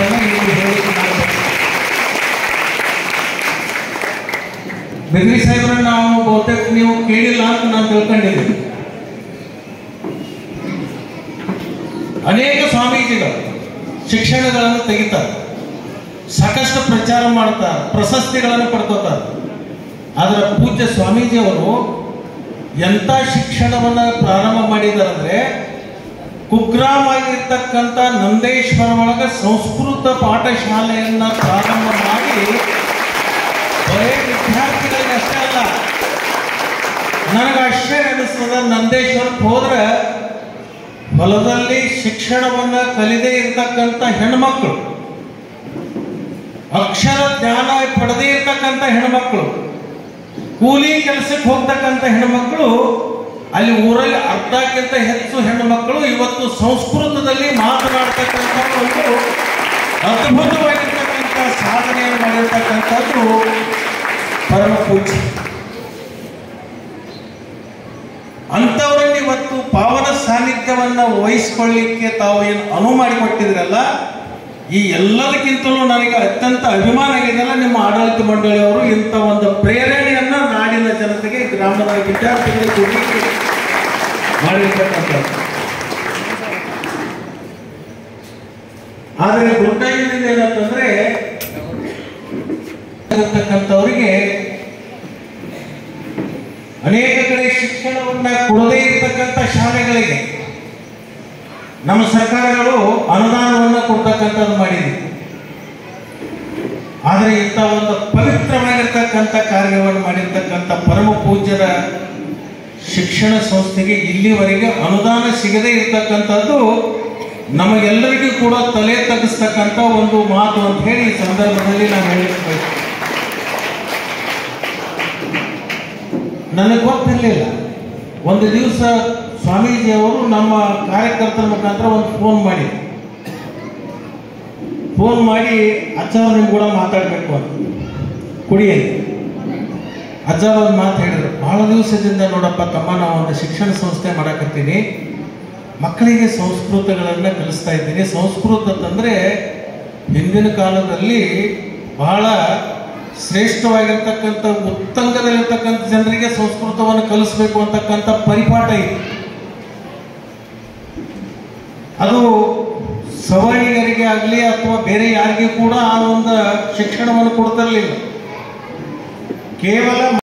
ಮಾತುಗಳನ್ನು ಇಲ್ಲಿ ಹೇಳಿಕೆ ಮಾಡಬೇಕು. ಬಿದ್ರಿ ಸಾಹೇಬ್ರನ್ನ ನಾವು ಬಹುತೇಕ ನೀವು ಕೇಳಿಲ್ಲ ಅಂತ ನಾನು ತಿಳ್ಕೊಂಡಿದ್ದೀನಿ. ಅನೇಕ ಸ್ವಾಮೀಜಿಗಳು ಶಿಕ್ಷಣಗಳನ್ನು ತೆಗಿತಾರೆ, ಸಾಕಷ್ಟು ಪ್ರಚಾರ ಮಾಡ್ತಾರೆ, ಪ್ರಶಸ್ತಿಗಳನ್ನು ಪಡ್ಕೋತಾರೆ. ಆದರೆ ಪೂಜ್ಯ ಸ್ವಾಮೀಜಿಯವರು ಎಂಥ ಶಿಕ್ಷಣವನ್ನು ಪ್ರಾರಂಭ ಮಾಡಿದಾರಂದ್ರೆ, ಕುಗ್ರಾಮ ಆಗಿರ್ತಕ್ಕಂಥ ನಂದೇಶ್ವರ ಒಳಗೆ ಸಂಸ್ಕೃತ ಪಾಠಶಾಲೆಯನ್ನ ಪ್ರಾರಂಭ ಮಾಡಿ ಬರೇ ವಿದ್ಯಾರ್ಥಿಗಳಿಗೆ ಅಷ್ಟೇ ಅಲ್ಲ, ನನಗೆ ಆಶ್ಚರ್ಯ ಅನಿಸ್ತದ, ನಂದೇಶ್ವರಕ್ಕೆ ಹೋದ್ರೆ ಹೊಲದಲ್ಲಿ ಶಿಕ್ಷಣವನ್ನ ಕಲಿದೇ ಇರ್ತಕ್ಕಂಥ ಹೆಣ್ಮಕ್ಳು, ಅಕ್ಷರ ಜ್ಞಾನ ಪಡೆದೇ ಇರ್ತಕ್ಕಂಥ ಹೆಣ್ಮಕ್ಳು, ಕೂಲಿ ಕೆಲಸಕ್ಕೆ ಹೋಗ್ತಕ್ಕಂಥ ಹೆಣ್ಮಕ್ಳು, ಅಲ್ಲಿ ಊರಲ್ಲಿ ಅರ್ಧಕ್ಕಿಂತ ಹೆಚ್ಚು ಹೆಣ್ಣು ಮಕ್ಕಳು ಇವತ್ತು ಸಂಸ್ಕೃತದಲ್ಲಿ ಮಾತನಾಡ್ತಕ್ಕಂಥ ಒಂದು ಅದ್ಭುತವಾಗಿರ್ತಕ್ಕಂಥ ಸಾಧನೆಯನ್ನು ಮಾಡಿರ್ತಕ್ಕಂಥದ್ದು ಪರಮ ಪೂಜ್ಯ. ಅಂಥವರಲ್ಲಿ ಇವತ್ತು ಪಾವನ ಸಾನ್ನಿಧ್ಯವನ್ನ ವಹಿಸಿಕೊಳ್ಳಿಕ್ಕೆ ತಾವು ಏನು ಅನುವು ಮಾಡಿಕೊಟ್ಟಿದ್ರಲ್ಲ, ಈ ಎಲ್ಲದಕ್ಕಿಂತಲೂ ನನಗೆ ಅತ್ಯಂತ ಅಭಿಮಾನ ಆಗಿದೆಯಲ್ಲ, ನಿಮ್ಮ ಆಡಳಿತ ಮಂಡಳಿಯವರು ಇಂಥ ಒಂದು ಪ್ರೇರಣೆಯನ್ನ ನಾಡಿನ ಜನತೆಗೆ, ಗ್ರಾಮದ ವಿದ್ಯಾರ್ಥಿಗಳಿಗೆ ಕೊಡಲಿಕ್ಕೆ ಮಾಡಿರ್ತಕ್ಕಂಥದ್ದು. ಆದರೆ ದುರ್ದೈವದಿಂದ ಏನಂತಂದ್ರೆ, ಇರ್ತಕ್ಕಂಥವರಿಗೆ ಅನೇಕ ಕಡೆ ಶಿಕ್ಷಣವನ್ನ ಕೊಡದೇ ಇರತಕ್ಕಂಥ ಶಾಲೆಗಳಿಗೆ ನಮ್ಮ ಸರ್ಕಾರಗಳು ಅನುದಾನವನ್ನು ಕೊಡ್ತಕ್ಕಂಥದ್ದು ಮಾಡಿದೆ. ಆದರೆ ಇಂಥ ಒಂದು ಪವಿತ್ರವಾಗಿರ್ತಕ್ಕಂಥ ಕಾರ್ಯವನ್ನು ಮಾಡಿರ್ತಕ್ಕಂಥ ಪರಮ ಪೂಜ್ಯರ ಶಿಕ್ಷಣ ಸಂಸ್ಥೆಗೆ ಇಲ್ಲಿವರೆಗೆ ಅನುದಾನ ಸಿಗದೇ ಇರತಕ್ಕಂಥದ್ದು ನಮಗೆಲ್ಲರಿಗೂ ಕೂಡ ತಲೆ ತಗ್ಗಿಸ್ತಕ್ಕಂಥ ಒಂದು ಮಾತು ಅಂತ ಹೇಳಿ ಈ ಸಂದರ್ಭದಲ್ಲಿ ನಾನು ಹೇಳಿರ್ಬೇಕು. ನನಗೆ ಗೊತ್ತಿರಲಿಲ್ಲ. ಒಂದು ದಿವಸ ಸ್ವಾಮೀಜಿಯವರು ನಮ್ಮ ಕಾರ್ಯಕರ್ತರ ಮುಖಾಂತರ ಒಂದು ಫೋನ್ ಮಾಡಿ ಅಜ್ಜಾವ್ರು ನಿಮ್ಗೆ ಕೂಡ ಮಾತಾಡಬೇಕು ಅಂತ ಕುಡಿಯಲ್ಲಿ ಅಜ್ಜಾವ್ ಒಂದು ಮಾತು ಹೇಳಿದ್ರು. ಬಹಳ ದಿವಸದಿಂದ ನೋಡಪ್ಪ ತಮ್ಮ, ನಾವು ಒಂದು ಶಿಕ್ಷಣ ಸಂಸ್ಥೆ ಮಾಡಕತ್ತೀನಿ, ಮಕ್ಕಳಿಗೆ ಸಂಸ್ಕೃತಗಳನ್ನ ಕಲಿಸ್ತಾ ಇದ್ದೀನಿ. ಸಂಸ್ಕೃತ ಅಂತಂದ್ರೆ ಹಿಂದಿನ ಕಾಲದಲ್ಲಿ ಬಹಳ ಶ್ರೇಷ್ಠವಾಗಿರ್ತಕ್ಕಂಥ ಉತ್ತಂಗದಲ್ಲಿರ್ತಕ್ಕಂಥ ಜನರಿಗೆ ಸಂಸ್ಕೃತವನ್ನು ಕಲಿಸ್ಬೇಕು ಅಂತಕ್ಕಂಥ ಪರಿಪಾಠ ಇದೆ. ಅದು ಸವರ್ಣಿಗರಿಗೆ ಆಗಲಿ ಅಥವಾ ಬೇರೆ ಯಾರಿಗೂ ಕೂಡ ಆ ಒಂದು ಶಿಕ್ಷಣವನ್ನು ಕೊಡ್ತಿರ್ಲಿಲ್ಲ. ಕೇವಲ